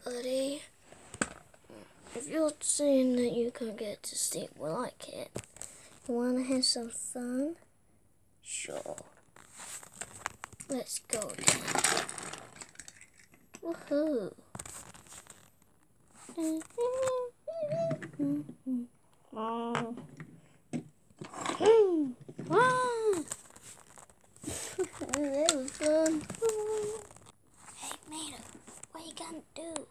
buddy. If you're saying that you can't get to sleep, well, I can't. You wanna have some fun? Sure. Let's go then. Woohoo! Wow. That was fun. Hey, Mater, what you gonna do?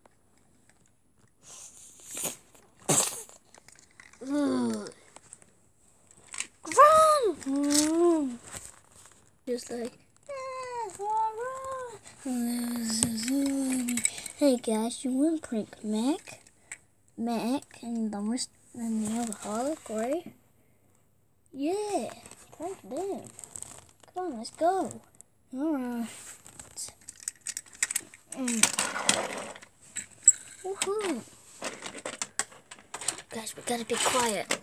Run! Just like, hey guys, you want to prank Mac and the other Holic, right? Yeah, prank them. Come on, let's go. Alright. Woohoo! Guys, we gotta be quiet.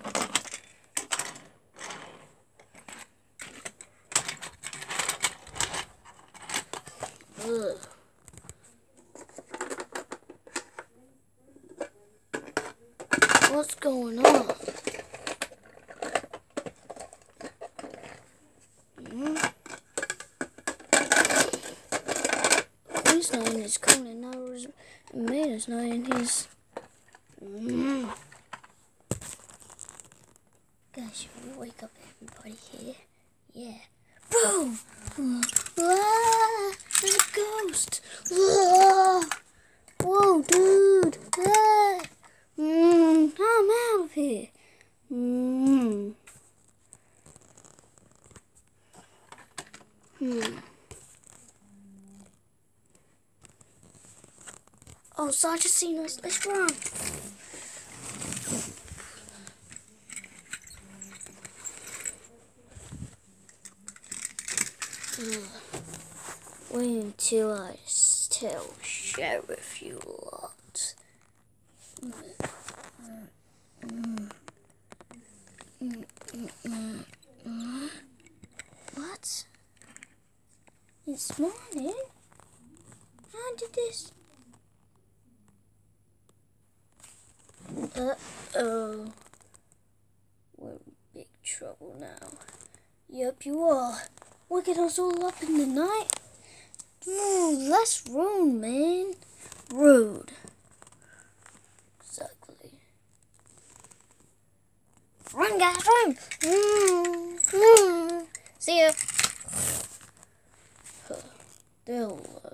Ugh. What's going on? He's not in his cone, and now Mater's not in his. Guys, should we wake up everybody here? Yeah. Boom! Ah, there's a ghost! Ah, whoa, dude! Ah, I'm out of here. Oh, Sergeant seen us. Let's run. Wait until I tell Sheriff you lot. What? It's morning? How did this? Uh-oh. We're in big trouble now. Yep, you are. Waking us all up in the night? That's rude, man. Rude. Exactly. Run, guys, run! See ya. They'll